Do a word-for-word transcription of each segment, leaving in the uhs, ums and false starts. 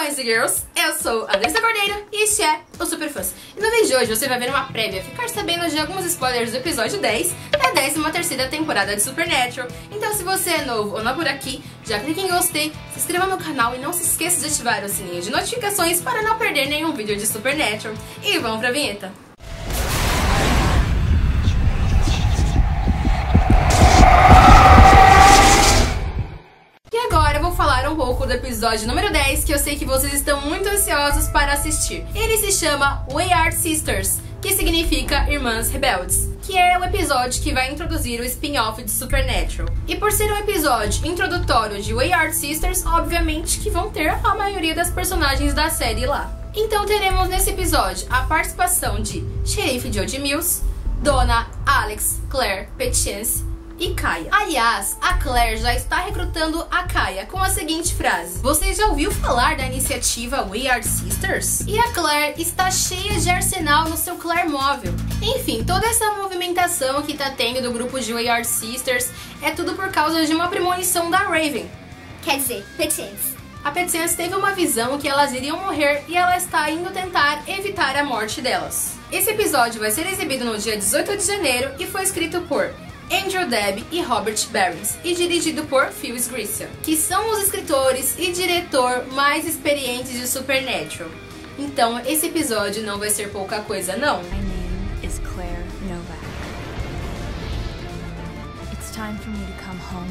boys e girls, eu sou a Andressa Cordeiro e este é o Superfãs. E no vídeo de hoje você vai ver uma prévia, ficar sabendo de alguns spoilers do episódio dez da décima terceira temporada de Supernatural. Então se você é novo ou não por aqui, já clique em gostei, se inscreva no canal e não se esqueça de ativar o sininho de notificações para não perder nenhum vídeo de Supernatural. E vamos pra vinheta! Falar um pouco do episódio número dez, que eu sei que vocês estão muito ansiosos para assistir. Ele se chama We Are Sisters, que significa Irmãs Rebeldes, que é o episódio que vai introduzir o spin-off de Supernatural. E por ser um episódio introdutório de We Are Sisters, obviamente que vão ter a maioria das personagens da série lá. Então teremos nesse episódio a participação de Xerife Jodie Mills, Donna, Alex, Claire, Patience e Kaya. Aliás, a Claire já está recrutando a Kaya com a seguinte frase: "Você já ouviu falar da iniciativa We Are Sisters?" E a Claire está cheia de arsenal no seu Claire móvel. Enfim, toda essa movimentação que tá tendo do grupo de We Are Sisters é tudo por causa de uma premonição da Raven. Quer dizer, Patience. A Patience teve uma visão que elas iriam morrer e ela está indo tentar evitar a morte delas. Esse episódio vai ser exibido no dia dezoito de janeiro e foi escrito por Andrew Deb e Robert Barons e dirigido por Phil Sgriccia, que são os escritores e diretor mais experientes de Supernatural. Então esse episódio não vai ser pouca coisa, não. My name is Claire Novak. It's time for me to come home.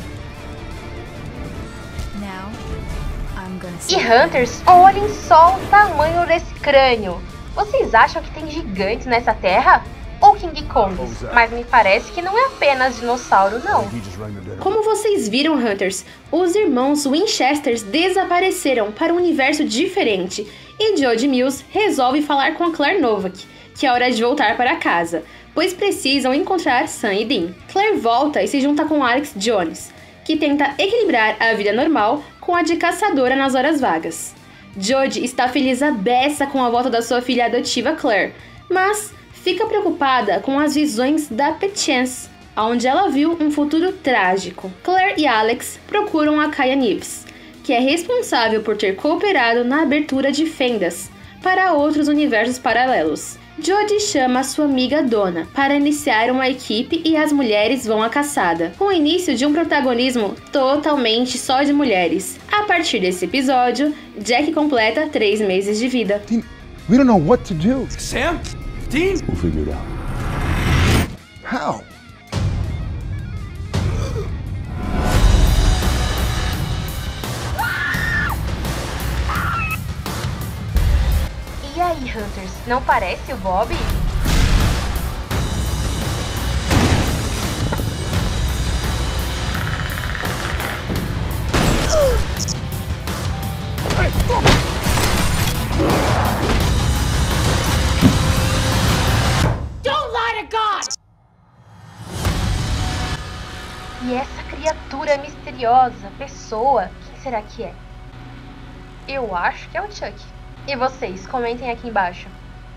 Now I'm gonna see. E Hunters, olhem só o tamanho desse crânio. Vocês acham que tem gigantes nessa terra? Ou King Kongs, mas me parece que não é apenas dinossauro, não. Como vocês viram, Hunters, os irmãos Winchesters desapareceram para um universo diferente e Jodie Mills resolve falar com a Claire Novak, que é hora de voltar para casa, pois precisam encontrar Sam e Dean. Claire volta e se junta com Alex Jones, que tenta equilibrar a vida normal com a de caçadora nas horas vagas. Jodie está feliz à beça com a volta da sua filha adotiva Claire, mas fica preocupada com as visões da Patience, onde ela viu um futuro trágico. Claire e Alex procuram a Kaya Neves, que é responsável por ter cooperado na abertura de fendas para outros universos paralelos. Jodie chama sua amiga Donna para iniciar uma equipe e as mulheres vão à caçada, com o início de um protagonismo totalmente só de mulheres. A partir desse episódio, Jack completa três meses de vida. We don't know what to do. Sam? Dean? We'll figure it out. How? E aí, Hunters, não parece o Bob? E essa criatura misteriosa, pessoa, quem será que é? Eu acho que é o Chuck. E vocês, comentem aqui embaixo.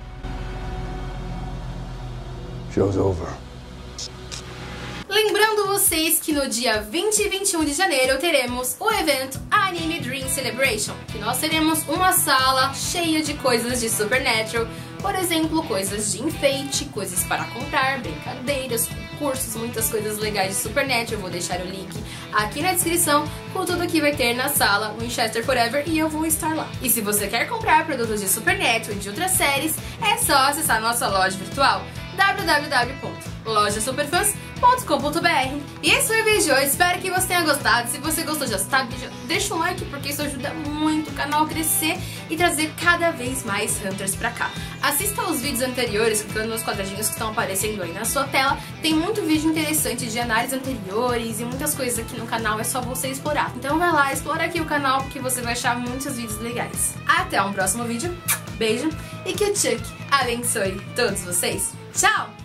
Show's over. Lembrando vocês que no dia vinte e vinte e um de janeiro teremos o evento Anime Dream Celebration, que nós teremos uma sala cheia de coisas de Supernatural, por exemplo, coisas de enfeite, coisas para comprar, brincadeiras, concursos, muitas coisas legais de Supernatural. Eu vou deixar o link aqui na descrição com tudo que vai ter na sala Winchester Forever e eu vou estar lá. E se você quer comprar produtos de Supernatural e de outras séries, é só acessar nossa loja virtual w w w ponto loja superfãs ponto com ponto b r. E esse foi o vídeo de hoje, espero que você tenha gostado. Se você gostou, já sabe, já deixa um like, porque isso ajuda muito o canal a crescer e trazer cada vez mais Hunters pra cá. Assista aos vídeos anteriores, clicando nos quadradinhos que estão aparecendo aí na sua tela. Tem muito vídeo interessante de análises anteriores e muitas coisas aqui no canal, é só você explorar. Então vai lá, explora aqui o canal, porque você vai achar muitos vídeos legais. Até um próximo vídeo, beijo e que o Chuck abençoe todos vocês. Tchau!